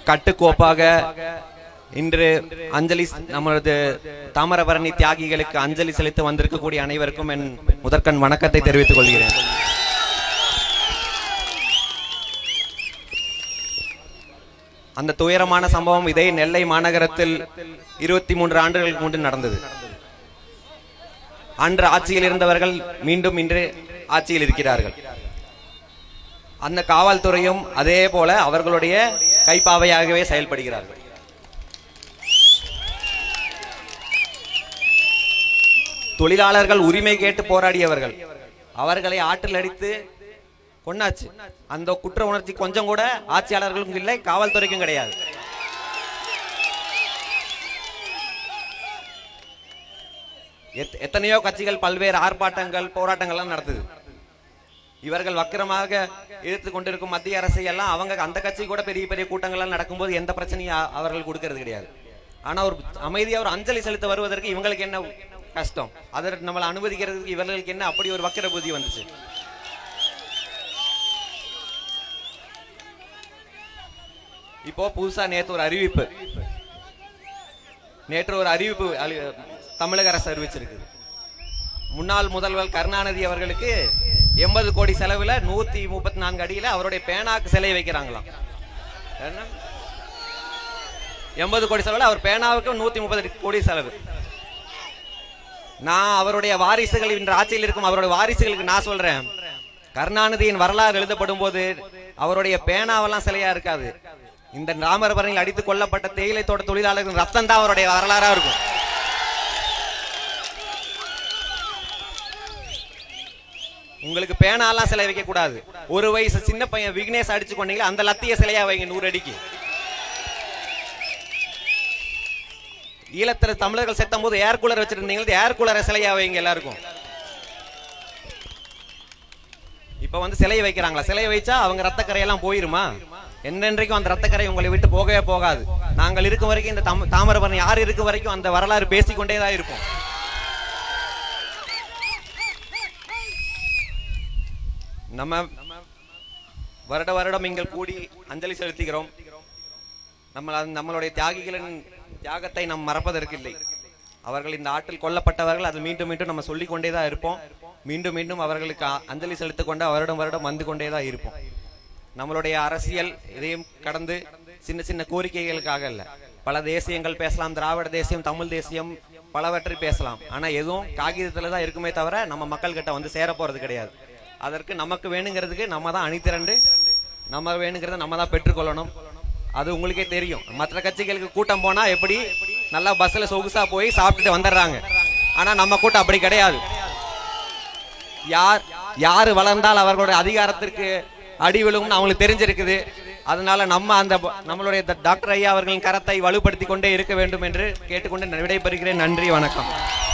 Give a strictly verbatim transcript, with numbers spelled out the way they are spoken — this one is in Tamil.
கட்டுக்கோப்பாக இன்று அஞ்சலி நமது தாமிரபரணி தியாகிகளுக்கு அஞ்சலி செலுத்த வந்திருக்கக்கூடிய அனைவருக்கும் என் முதற்கண் வணக்கத்தை தெரிவித்துக் கொள்கிறேன். அந்த துயரமான சம்பவம் இதே நெல்லை மாநகரத்தில் இருபத்தி மூன்று ஆண்டுகளுக்கு முன்பு நடந்தது. அன்று ஆட்சியில் இருந்தவர்கள் மீண்டும் இன்று ஆட்சியில் இருக்கிறார்கள். அந்த காவல்துறையும் அதே போல அவர்களுடைய கைப்பாவையாகவே செயல்படுகிறார்கள். தொழிலாளர்கள் உரிமை கேட்டு போராடியவர்கள் அவர்களை ஆற்றில் அடித்து கொண்டாச்சு. அந்த குற்ற உணர்ச்சி கொஞ்சம் கூட ஆட்சியாளர்களுக்கும் இல்லை, காவல்துறைக்கும் கிடையாது. எத்தனையோ கட்சிகள் பல்வேறு ஆர்ப்பாட்டங்கள் போராட்டங்கள்லாம் நடத்துது. இவர்கள் வக்கிரமாக இழுத்து கொண்டிருக்கும் மத்திய அரசை எல்லாம் அவங்க அந்த கட்சி கூட பெரிய பெரிய கூட்டங்கள்லாம் நடக்கும்போது எந்த பிரச்சனையும் அவர்கள் கொடுக்கறது கிடையாது. ஆனா ஒரு அமைதியா ஒரு அஞ்சலி செலுத்த வருவதற்கு இவங்களுக்கு என்ன கஷ்டம், அதற்கு நம்மளை அனுமதிக்கிறதுக்கு இவர்களுக்கு என்ன அப்படி ஒரு வக்கிர புத்தி வந்துச்சு? இப்போ புதுசா நேற்று ஒரு அறிவிப்பு நேற்று ஒரு அறிவிப்பு தமிழக அரசு அறிவிச்சிருக்கு. முன்னாள் முதல்வர் கருணாநிதி அவர்களுக்கு எண்பது கோடி செலவுல நூத்தி முப்பத்தி நான்கு அடியில அவருடைய பேனாக்கு சிலை வைக்கிறாங்களாம். எண்பது கோடி செலவுல அவர் பேனாவுக்கு நூத்தி முப்பது கோடி செலவு. நான் அவருடைய வாரிசுகள் இன்று ஆட்சியில் இருக்கும் அவருடைய வாரிசுகளுக்கு நான் சொல்றேன், கருணாநிதியின் வரலாறு எழுதப்படும் போது அவருடைய பேனாவெல்லாம் சிலையா இருக்காது. இந்த தாமிரபரணியில் அடித்துக் கொல்லப்பட்ட தேயிலை தோட்ட தொழிலாளர்கள் ரத்தம் தான் அவருடைய வரலாறா இருக்கும். உங்களுக்கு பேனாலாம் சிலை வைக்க கூடாது. ஒரு வயசு சின்ன பையன் விக்னேஷ் அடிச்சு கொண்டீங்களா அந்த லத்திய சிலையா வைங்க நூறு அடிக்கு. ஈழத்துல தமிழர்கள் செத்தும் போது ஏர் கூலர் வச்சிருந்தீங்க, ஏர் கூலரை சிலையா வைங்க எல்லாருக்கும். இப்ப வந்து சிலையை வைக்கிறாங்களா? சிலையை வைச்சா அவங்க ரத்த கரையெல்லாம் போயிருமா? என்னென்றைக்கும் அந்த ரத்தக்கரை உங்களை விட்டு போகவே போகாது. நாங்கள் இருக்கும் வரைக்கும் இந்த தாமிரபரணி யார் இருக்கும் வரைக்கும் அந்த வரலாறு பேசிக்கொண்டேதான் இருப்போம். நம்ம வருட வருடம் இங்கள் கூடி அஞ்சலி செலுத்துகிறோம். நம்ம நம்மளுடைய தியாகிகளின் தியாகத்தை நாம் மறப்பதற்கு இல்லை. அவர்கள் இந்த ஆற்றில் கொல்லப்பட்டவர்கள், அது மீண்டும் மீண்டும் நம்ம சொல்லிக் கொண்டேதான் இருப்போம். மீண்டும் மீண்டும் அவர்களுக்கு அஞ்சலி செலுத்திக் கொண்டு வருடம் வருடம் வந்து கொண்டேதான் இருப்போம். நம்மளுடைய அரசியல் இதையும் கடந்து சின்ன சின்ன கோரிக்கைகளுக்காக இல்ல, பல தேசியங்கள் பேசலாம், திராவிட தேசியம், தமிழ் தேசியம், பலவற்றை பேசலாம். ஆனா எதுவும் காகிதத்துல தான் இருக்குமே தவிர நம்ம மக்கள் கிட்ட வந்து சேர போறது கிடையாது. அதற்கு நமக்கு வேணுங்கிறதுக்கு நம்ம தான் அணிதிரண்டு நம்ம வேணுங்கிறத நம்ம தான் பெற்றுக்கொள்ளணும். அது உங்களுக்கே தெரியும். மற்ற கட்சிகளுக்கு கூட்டம் போனா எப்படி நல்லா பஸ்ல சொகுசா போய் சாப்பிட்டுட்டு வந்துடுறாங்க. ஆனா நம்ம கூட்டம் அப்படி கிடையாது. யார் யாரு வளர்ந்தால் அவர்களுடைய அதிகாரத்திற்கு அடி விழும்னு அவங்களுக்கு தெரிஞ்சிருக்குது. அதனால நம்ம அந்த நம்மளுடைய டாக்டர் ஐயா அவர்களின் கரத்தை வலுப்படுத்தி கொண்டே இருக்க வேண்டும் என்று கேட்டுக்கொண்டு விடைபெறுகிறேன். நன்றி, வணக்கம்.